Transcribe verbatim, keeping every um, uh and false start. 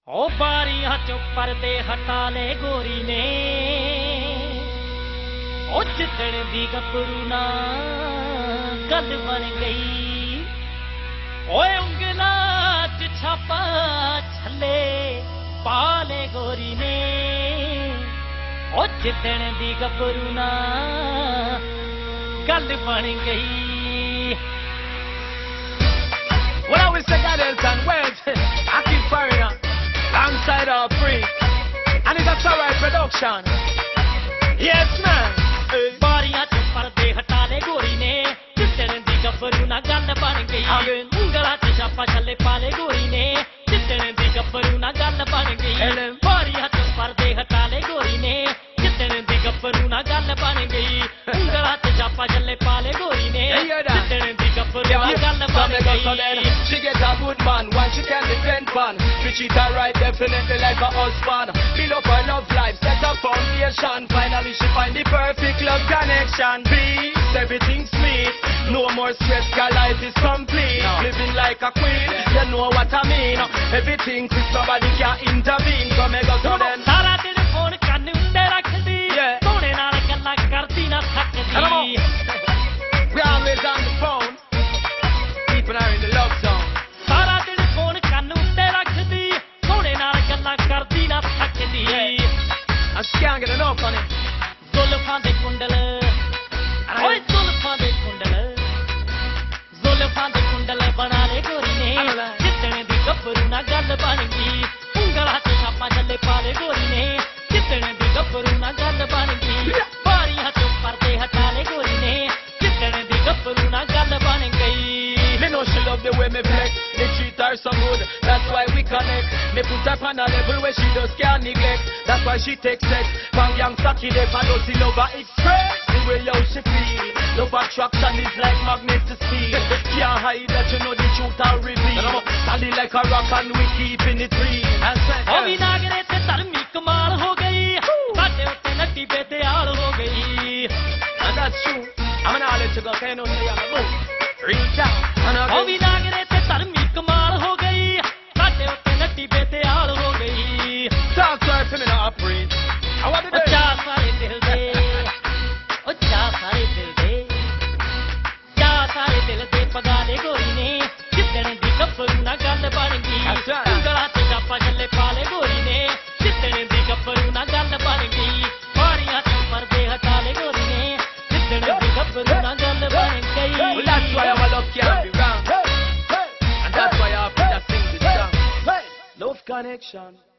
ओ बारियां चो पर्दे हटा ले गोरी ने, ओ जितने दी गपरू ना गल बन गई। ओए उंगला च छापा छले पाले गोरी ने, ओ जितने दी गपरू ना गल बन गई। What I will say, Adels and words, I keep firing up alongside Harpreet, and it's a Alright production. Yes, man. बारियां चो पर्दे हटा ले गोरी ने, जितने दी गपरू ना गल बन गई। उंगला च छापा छले पाले गोरी ने, जितने दी गपरू ना गल बन गई। बारियां चो पर्दे हटा ले गोरी ने, जितने दी गपरू ना गल बन गई। उंगला च छापा छले पाले गोरी ने, जितने दी गपरू ना गल बन गई। She get a good man, one she can depend on. We treat her right, definitely like a husband. Build up her love life, set a foundation. Finally she find the perfect love connection. Peace, everything sweet, no more stress, your life is complete. No. Living like a queen, you know what I mean. Everything quick, nobody can intervene. Come and go to them. सारा दिन phone कान उंडे रख दी, सोने नाल गल्लां करदी ना थकदी। We always on the phone, keeping her in the love zone. सारा दिन फोन कान उंडे रख दी, सोने नाल गल्लां करदी ना थकदी। And she can't get enough on it. जुल्फां दे कुंडल, ओए जुल्फां दे कुंडल, जुल्फां दे कुंडल बना ले गोरी ने, जितने दी गपरू ना गल बन गई। उंगला च छापा छले पाले गोरी ने, जितने दी गपरू ना गल बन गई। बारियां चो पर्दे हटा ले गोरी ने, जितने दी गपरू ना गल बन गई। Me know she love the way me flex, me treat her so good, that's why we connect. Me put her on a level where she just can't neglect, that's why she takes sex. From young Saki, they follow the love express. The way how she feel, love attraction is like magnet to steel. Can't hide that you know the truth I'll reveal. Solid like a rock and we keeping it real. ओ विनागरे ते धर्मी कमाल हो गई, साडे उत्ते Nutty बेदयाल हो गई। And that's true, I'm gonna let you go, can you know say I'm a move. Reach out, and I'll ओ विनागरे ते धर्मी कमाल हो गई, साडे उत्ते नट्टी बेदयाल हो गई। talk to her for me now, Harpreet. I want to O do जा सारे दिल दे, ओ जा सारे दिल दे, जा सारे दिल दे पगा ले गोरी ने, जितने दी गपरू ना गल बन गई। उंगला च छापा छले पाले गोरी ने, जितने दी गपरू ना गल बन गई। बारियां चो पर्दे हटा ले गोरी ने, जितने दी गपरू ना गल बन गई। Well, that's why our love can't be wrong. And that's why I have to sing this song. Love connection.